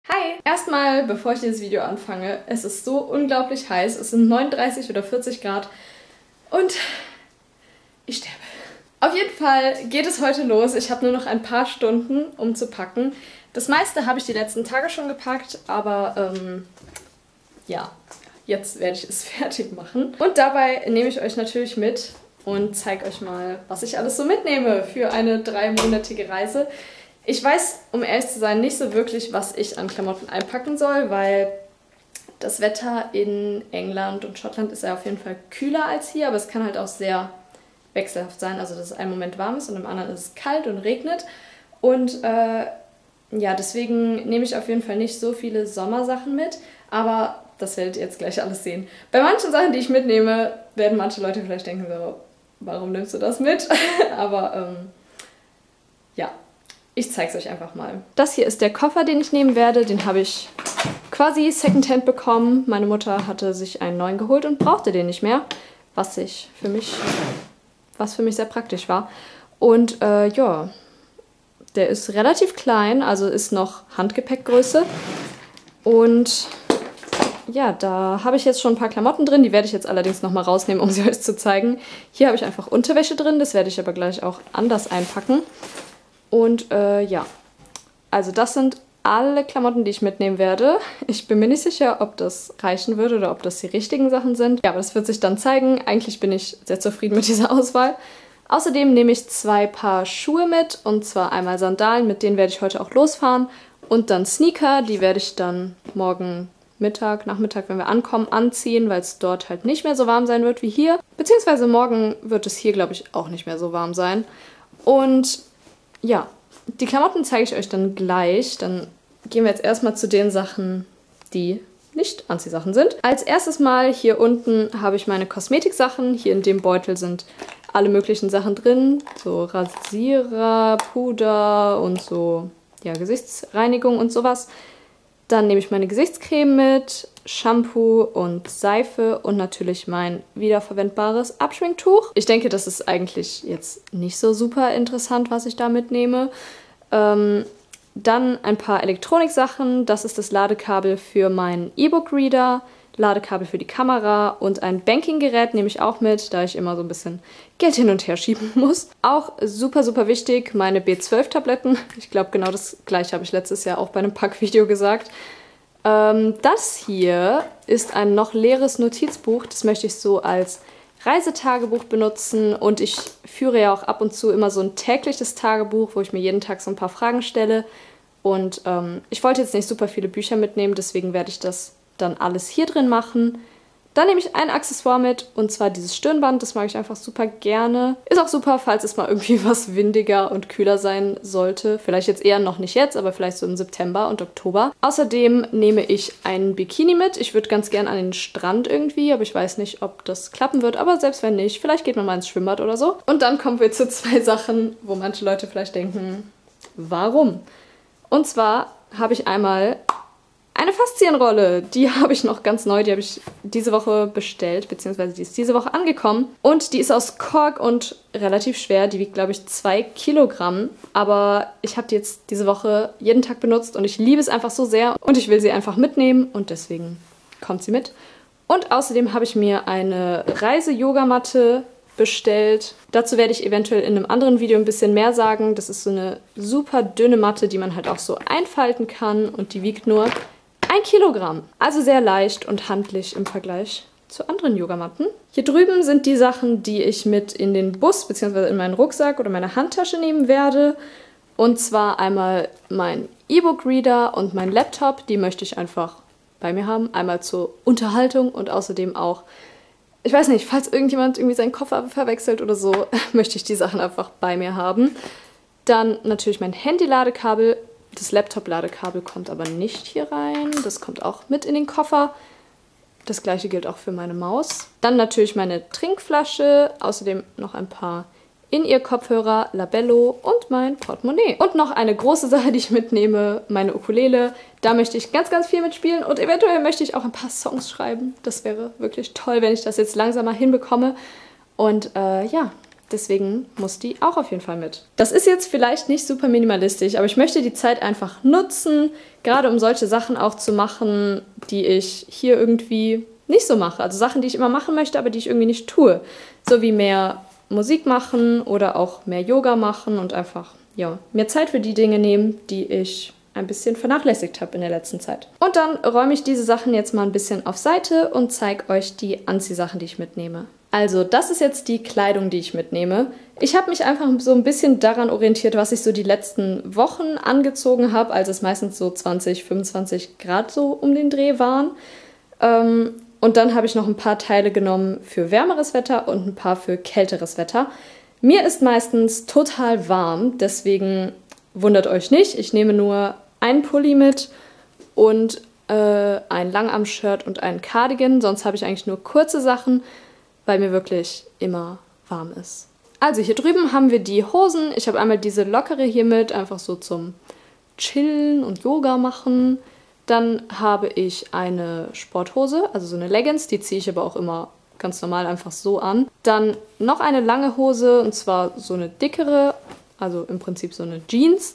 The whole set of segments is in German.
Hi! Erstmal, bevor ich dieses Video anfange, es ist so unglaublich heiß. Es sind 39 oder 40 Grad und ich sterbe. Auf jeden Fall geht es heute los. Ich habe nur noch ein paar Stunden, um zu packen. Das meiste habe ich die letzten Tage schon gepackt, aber ja, jetzt werde ich es fertig machen. Und dabei nehme ich euch natürlich mit und zeige euch mal, was ich alles so mitnehme für eine 3-monatige Reise. Ich weiß, um ehrlich zu sein, nicht so wirklich, was ich an Klamotten einpacken soll, weil das Wetter in England und Schottland ist ja auf jeden Fall kühler als hier, aber es kann halt auch sehr wechselhaft sein. Also, dass es einen Moment warm ist und im anderen ist es kalt und regnet. Und ja, deswegen nehme ich auf jeden Fall nicht so viele Sommersachen mit, aber das werdet ihr jetzt gleich alles sehen. Bei manchen Sachen, die ich mitnehme, werden manche Leute vielleicht denken so, warum nimmst du das mit? Aber ja. Ich zeige es euch einfach mal. Das hier ist der Koffer, den ich nehmen werde. Den habe ich quasi secondhand bekommen. Meine Mutter hatte sich einen neuen geholt und brauchte den nicht mehr. Was für mich sehr praktisch war. Und ja, der ist relativ klein, also ist noch Handgepäckgröße. Und ja, da habe ich jetzt schon ein paar Klamotten drin. Die werde ich jetzt allerdings nochmal rausnehmen, um sie euch zu zeigen. Hier habe ich einfach Unterwäsche drin. Das werde ich aber gleich auch anders einpacken. Und ja, also das sind alle Klamotten, die ich mitnehmen werde. Ich bin mir nicht sicher, ob das reichen würde oder ob das die richtigen Sachen sind. Ja, aber das wird sich dann zeigen. Eigentlich bin ich sehr zufrieden mit dieser Auswahl. Außerdem nehme ich 2 Paar Schuhe mit, und zwar einmal Sandalen, mit denen werde ich heute auch losfahren. Und dann Sneaker, die werde ich dann morgen Nachmittag, wenn wir ankommen, anziehen, weil es dort halt nicht mehr so warm sein wird wie hier. Beziehungsweise morgen wird es hier, glaube ich, auch nicht mehr so warm sein. Und ja, die Klamotten zeige ich euch dann gleich. Dann gehen wir jetzt erstmal zu den Sachen, die nicht Anziehsachen sind. Als erstes mal hier unten habe ich meine Kosmetiksachen. Hier in dem Beutel sind alle möglichen Sachen drin. So Rasierer, Puder und so, ja, Gesichtsreinigung und sowas. Dann nehme ich meine Gesichtscreme mit, Shampoo und Seife und natürlich mein wiederverwendbares Abschminktuch. Ich denke, das ist eigentlich jetzt nicht so super interessant, was ich da mitnehme. Dann ein paar Elektroniksachen. Das ist das Ladekabel für meinen E-Book-Reader, Ladekabel für die Kamera und ein Bankinggerät nehme ich auch mit, da ich immer so ein bisschen Geld hin und her schieben muss. Auch super, super wichtig, meine B12-Tabletten. Ich glaube, genau das gleiche habe ich letztes Jahr auch bei einem Packvideo gesagt. Das hier ist ein noch leeres Notizbuch. Das möchte ich so als Reisetagebuch benutzen. Und ich führe ja auch ab und zu immer so ein tägliches Tagebuch, wo ich mir jeden Tag so ein paar Fragen stelle. Und ich wollte jetzt nicht super viele Bücher mitnehmen, deswegen werde ich das dann alles hier drin machen. Dann nehme ich ein Accessoire mit, und zwar dieses Stirnband. Das mag ich einfach super gerne. Ist auch super, falls es mal irgendwie was windiger und kühler sein sollte. Vielleicht jetzt eher noch nicht jetzt, aber vielleicht so im September und Oktober. Außerdem nehme ich einen Bikini mit. Ich würde ganz gern an den Strand irgendwie, aber ich weiß nicht, ob das klappen wird. Aber selbst wenn nicht, vielleicht geht man mal ins Schwimmbad oder so. Und dann kommen wir zu 2 Sachen, wo manche Leute vielleicht denken, warum? Und zwar habe ich einmal eine Faszienrolle, die habe ich noch ganz neu, die habe ich diese Woche bestellt, beziehungsweise die ist diese Woche angekommen. Und die ist aus Kork und relativ schwer, die wiegt, glaube ich, 2 Kilogramm. Aber ich habe die jetzt diese Woche jeden Tag benutzt und ich liebe es einfach so sehr und ich will sie einfach mitnehmen und deswegen kommt sie mit. Und außerdem habe ich mir eine Reise-Yogamatte bestellt. Dazu werde ich eventuell in einem anderen Video ein bisschen mehr sagen. Das ist so eine super dünne Matte, die man halt auch so einfalten kann und die wiegt nur 1 Kilogramm. Also sehr leicht und handlich im Vergleich zu anderen Yogamatten. Hier drüben sind die Sachen, die ich mit in den Bus bzw. in meinen Rucksack oder meine Handtasche nehmen werde. Und zwar einmal mein E-Book-Reader und mein Laptop. Die möchte ich einfach bei mir haben. Einmal zur Unterhaltung und außerdem auch, ich weiß nicht, falls irgendjemand irgendwie seinen Koffer verwechselt oder so, möchte ich die Sachen einfach bei mir haben. Dann natürlich mein Handy-Ladekabel. Das Laptop-Ladekabel kommt aber nicht hier rein. Das kommt auch mit in den Koffer. Das gleiche gilt auch für meine Maus. Dann natürlich meine Trinkflasche. Außerdem noch ein paar In-Ear-Kopfhörer, Labello und mein Portemonnaie. Und noch eine große Sache, die ich mitnehme, meine Ukulele. Da möchte ich ganz, ganz viel mitspielen und eventuell möchte ich auch ein paar Songs schreiben. Das wäre wirklich toll, wenn ich das jetzt langsam mal hinbekomme. Und ja, Deswegen muss die auch auf jeden Fall mit. Das ist jetzt vielleicht nicht super minimalistisch, aber ich möchte die Zeit einfach nutzen, gerade um solche Sachen auch zu machen, die ich hier irgendwie nicht so mache. Also Sachen, die ich immer machen möchte, aber die ich irgendwie nicht tue. So wie mehr Musik machen oder auch mehr Yoga machen und einfach, ja, mehr Zeit für die Dinge nehmen, die ich ein bisschen vernachlässigt habe in der letzten Zeit. Und dann räume ich diese Sachen jetzt mal ein bisschen auf Seite und zeige euch die Anziehsachen, die ich mitnehme. Also, das ist jetzt die Kleidung, die ich mitnehme. Ich habe mich einfach so ein bisschen daran orientiert, was ich so die letzten Wochen angezogen habe, als es meistens so 20, 25 Grad so um den Dreh waren. Und dann habe ich noch ein paar Teile genommen für wärmeres Wetter und ein paar für kälteres Wetter. Mir ist meistens total warm, deswegen wundert euch nicht. Ich nehme nur einen Pulli mit und ein Langarm-Shirt und einen Cardigan. Sonst habe ich eigentlich nur kurze Sachen, weil mir wirklich immer warm ist. Also hier drüben haben wir die Hosen. Ich habe einmal diese lockere hier mit, einfach so zum Chillen und Yoga machen. Dann habe ich eine Sporthose, also so eine Leggings, die ziehe ich aber auch immer ganz normal einfach so an. Dann noch eine lange Hose, und zwar so eine dickere, also im Prinzip so eine Jeans.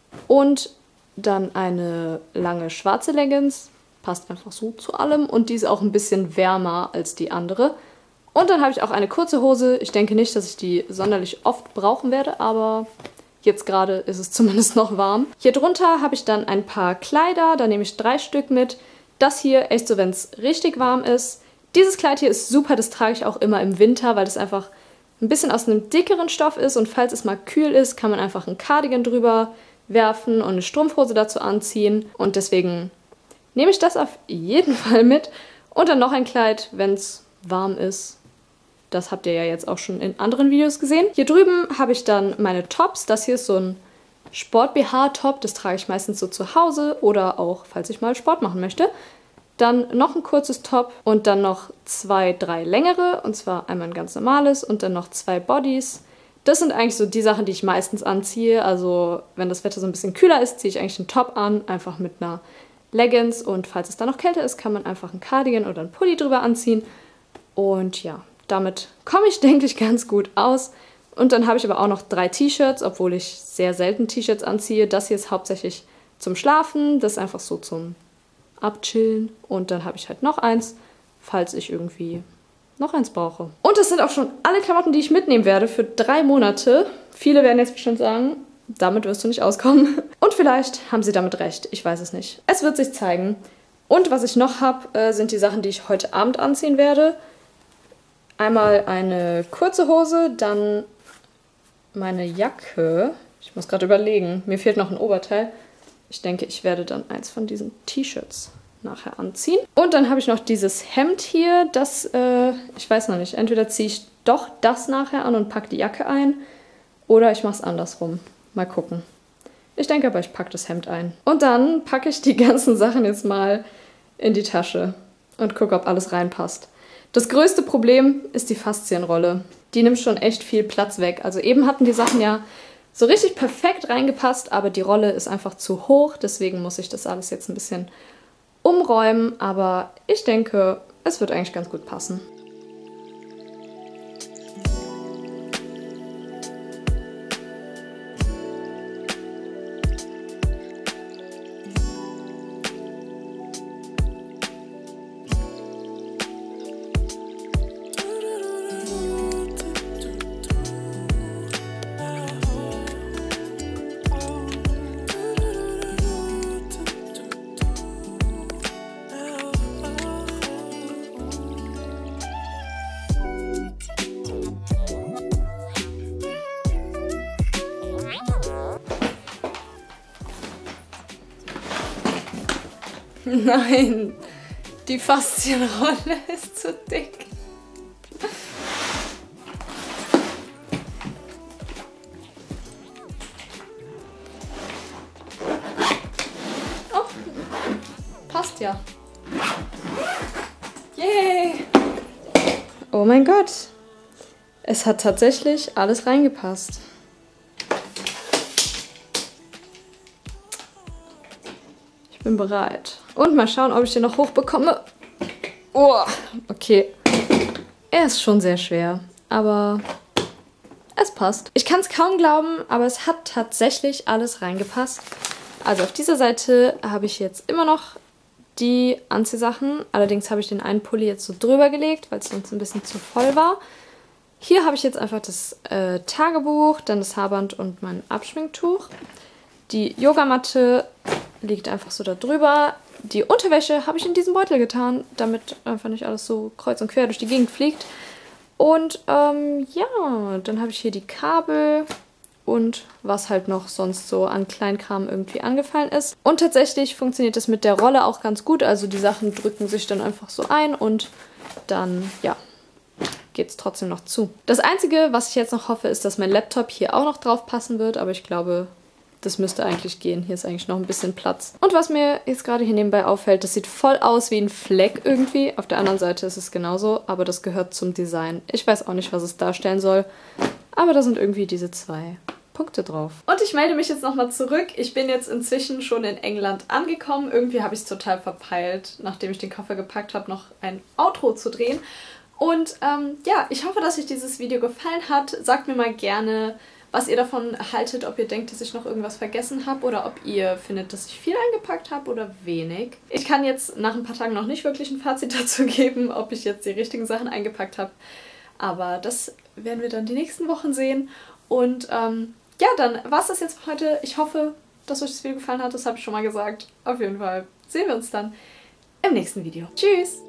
Und dann eine lange schwarze Leggings, passt einfach so zu allem. Und die ist auch ein bisschen wärmer als die andere. Und dann habe ich auch eine kurze Hose. Ich denke nicht, dass ich die sonderlich oft brauchen werde, aber jetzt gerade ist es zumindest noch warm. Hier drunter habe ich dann ein paar Kleider, da nehme ich 3 Stück mit. Das hier echt so, wenn es richtig warm ist. Dieses Kleid hier ist super, das trage ich auch immer im Winter, weil das einfach ein bisschen aus einem dickeren Stoff ist und falls es mal kühl ist, kann man einfach ein Cardigan drüber werfen und eine Strumpfhose dazu anziehen. Und deswegen nehme ich das auf jeden Fall mit. Und dann noch ein Kleid, wenn es warm ist. Das habt ihr ja jetzt auch schon in anderen Videos gesehen. Hier drüben habe ich dann meine Tops. Das hier ist so ein Sport-BH-Top. Das trage ich meistens so zu Hause oder auch, falls ich mal Sport machen möchte. Dann noch ein kurzes Top und dann noch 2, 3 längere. Und zwar einmal ein ganz normales und dann noch 2 Bodies. Das sind eigentlich so die Sachen, die ich meistens anziehe. Also wenn das Wetter so ein bisschen kühler ist, ziehe ich eigentlich einen Top an. Einfach mit einer Leggings. Und falls es dann noch kälter ist, kann man einfach einen Cardigan oder einen Pulli drüber anziehen. Und ja, damit komme ich, denke ich, ganz gut aus. Und dann habe ich aber auch noch 3 T-Shirts, obwohl ich sehr selten T-Shirts anziehe. Das hier ist hauptsächlich zum Schlafen, das ist einfach so zum Abchillen. Und dann habe ich halt noch eins, falls ich irgendwie noch eins brauche. Und das sind auch schon alle Klamotten, die ich mitnehmen werde für 3 Monate. Viele werden jetzt bestimmt sagen, damit wirst du nicht auskommen. Und vielleicht haben sie damit recht, ich weiß es nicht. Es wird sich zeigen. Und was ich noch habe, sind die Sachen, die ich heute Abend anziehen werde. Einmal eine kurze Hose, dann meine Jacke. Ich muss gerade überlegen, mir fehlt noch ein Oberteil. Ich denke, ich werde dann eins von diesen T-Shirts nachher anziehen. Und dann habe ich noch dieses Hemd hier, das, ich weiß noch nicht, entweder ziehe ich doch das nachher an und packe die Jacke ein oder ich mache es andersrum. Mal gucken. Ich denke aber, ich packe das Hemd ein. Und dann packe ich die ganzen Sachen jetzt mal in die Tasche und gucke, ob alles reinpasst. Das größte Problem ist die Faszienrolle. Die nimmt schon echt viel Platz weg. Also eben hatten die Sachen ja so richtig perfekt reingepasst, aber die Rolle ist einfach zu hoch. Deswegen muss ich das alles jetzt ein bisschen umräumen. Aber ich denke, es wird eigentlich ganz gut passen. Nein, die Faszienrolle ist zu dick. Oh, passt ja. Yay! Oh mein Gott, es hat tatsächlich alles reingepasst. Ich bin bereit. Und mal schauen, ob ich den noch hochbekomme. Oh, okay. Er ist schon sehr schwer, aber passt. Ich kann es kaum glauben, aber es hat tatsächlich alles reingepasst. Also auf dieser Seite habe ich jetzt immer noch die Anziehsachen. Allerdings habe ich den einen Pulli jetzt so drüber gelegt, weil es sonst ein bisschen zu voll war. Hier habe ich jetzt einfach das Tagebuch, dann das Haarband und mein Abschminktuch. Die Yogamatte liegt einfach so da drüber. Die Unterwäsche habe ich in diesen Beutel getan, damit einfach nicht alles so kreuz und quer durch die Gegend fliegt. Und ja, dann habe ich hier die Kabel und was halt noch sonst so an Kleinkram irgendwie angefallen ist. Und tatsächlich funktioniert das mit der Rolle auch ganz gut. Also die Sachen drücken sich dann einfach so ein und dann, ja, geht es trotzdem noch zu. Das Einzige, was ich jetzt noch hoffe, ist, dass mein Laptop hier auch noch drauf passen wird. Aber ich glaube, das müsste eigentlich gehen. Hier ist eigentlich noch ein bisschen Platz. Und was mir jetzt gerade hier nebenbei auffällt, das sieht voll aus wie ein Fleck irgendwie. Auf der anderen Seite ist es genauso, aber das gehört zum Design. Ich weiß auch nicht, was es darstellen soll. Aber da sind irgendwie diese 2 Punkte drauf. Und ich melde mich jetzt nochmal zurück. Ich bin jetzt inzwischen schon in England angekommen. Irgendwie habe ich es total verpeilt, nachdem ich den Koffer gepackt habe, noch ein Outro zu drehen. Und ja, ich hoffe, dass euch dieses Video gefallen hat. Sagt mir mal gerne, was ihr davon haltet, ob ihr denkt, dass ich noch irgendwas vergessen habe oder ob ihr findet, dass ich viel eingepackt habe oder wenig. Ich kann jetzt nach ein paar Tagen noch nicht wirklich ein Fazit dazu geben, ob ich jetzt die richtigen Sachen eingepackt habe. Aber das werden wir dann die nächsten Wochen sehen. Und ja, dann war es das jetzt für heute. Ich hoffe, dass euch das Video gefallen hat. Das habe ich schon mal gesagt. Auf jeden Fall sehen wir uns dann im nächsten Video. Tschüss!